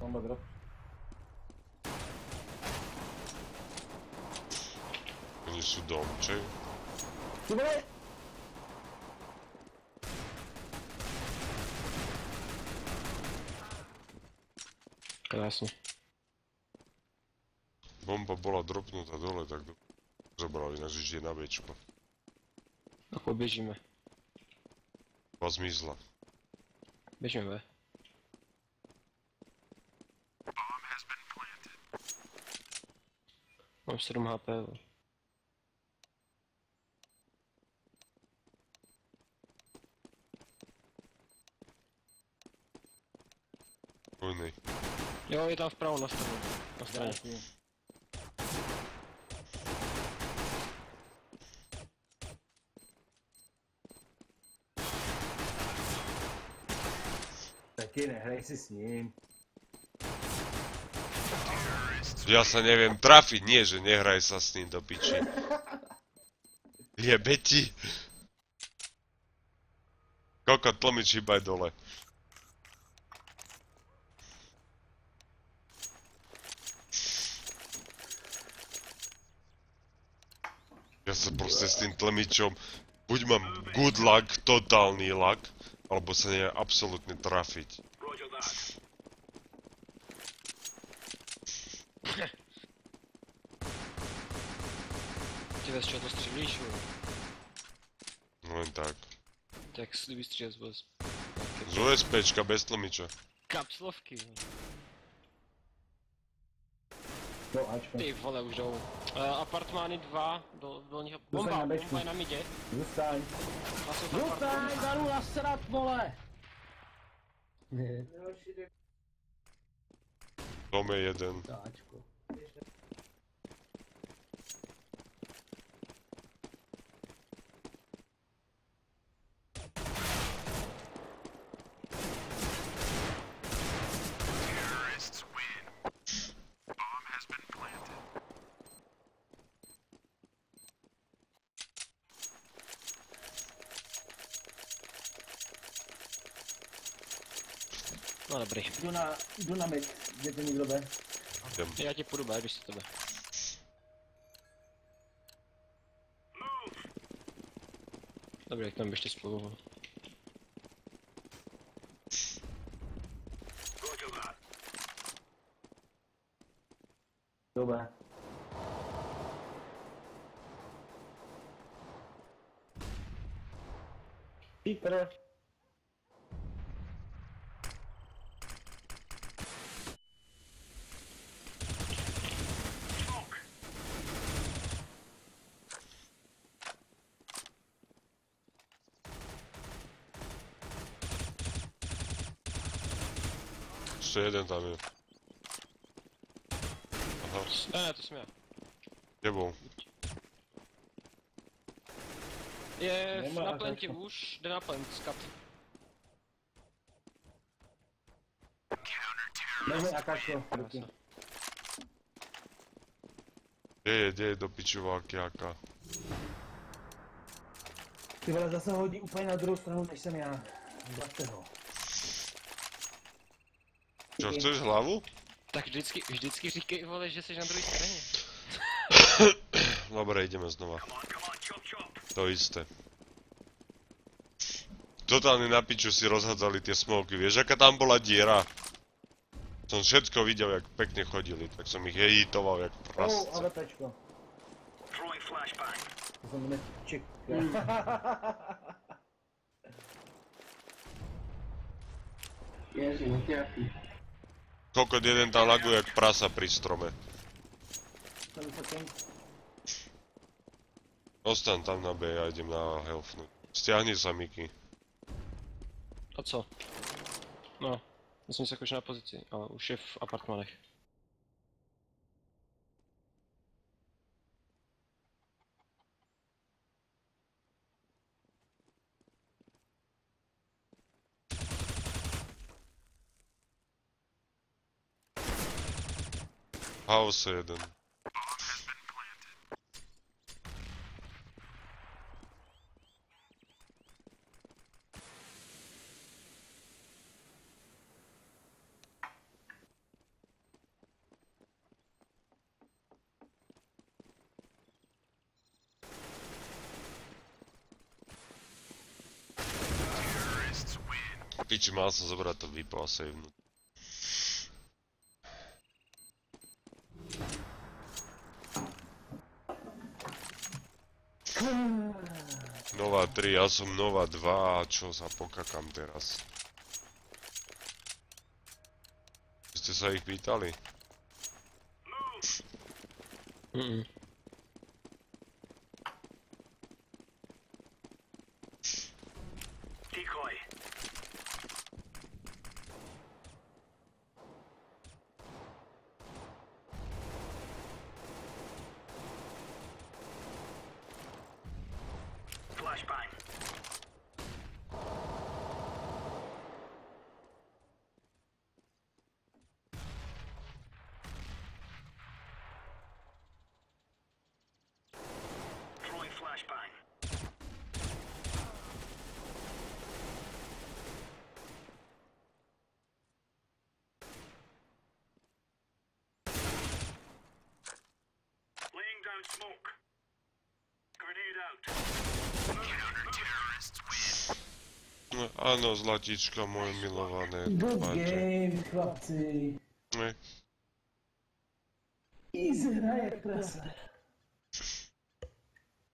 Bomba drop. Oni sú domčej. Ty vole! Krásne. Bomba bola dropnutá dole, tak zobrali nás vždy na Bčko. Ako bežíme. Ba zmizla. Bežíme B. Mám 7 HP. Vojnej. Jo, je tam vpravo na straně. Na straně. Taky nehraj si s ním. Ja sa neviem trafiť, nie že nehraj sa s ním do piči. Jebe ti. Koko, tlmič iba aj dole. Ja sa proste s tým tlmičom, buď mám good luck, totálny luck, alebo sa neviem absolútne trafiť. Ty z čeho to střílíš, jo? Len tak. Tak si vystřílet z Z USPčka bez tlmiča. kapslovky. Jo, Ačko. Ty vole, už jdou. Apartmány 2, dolního... Zůstaň Bomba, na bečku. bomba je na midě. Zůstaň. A jsou tam Zůstaň, apartmány. Daru, nasrat, vole! Dom je jeden. Ačko. No dobrý. Jdu na mid, kde to někdo jde. Idem. Já ti půjdu B, když se tebe. Dobrý, jak tam běžte spolu. Dobré. Peter. Ešte jeden tam je. Aha, Ne, to jsem já. kde bol? Je Nemá na AKčko. plentě už, jde na plent, skat. Dej Akačko, ruky. Kde je do pičováky jaká? Ty vole, zase hodí úplně na druhou stranu, než jsem já. Zase ho. Čo, chceš hlavu? Tak vždycky říkej, vole, že jsi na druhé straně. Dobre, ideme znova. To isté. Totálne na piču si rozhádzali tie smoky, vieš aká tam bola diera? Som všetko videl, jak pekne chodili, tak som ich editoval jak prasce. AVPčko. To jsem nečekal. Ježi, no jaký. Kokot jeden tam laguje jak prasa pri strome. Jsem vysoký. Ostan tam na B, ja idem na healthnu. Stiahni sa, Miky. A co? No, musím se jakož na pozici, ale už je v apartmanech. House jeden. piči, mal som zobrať to vypo a savenúť. Nova 3, ja som Nova 2 a čo sa pokakam teraz? Ste sa ich pýtali? No, áno, zlatička moje milované. Good Páče. game, chlapci. Ne. Easy hra jak prasa.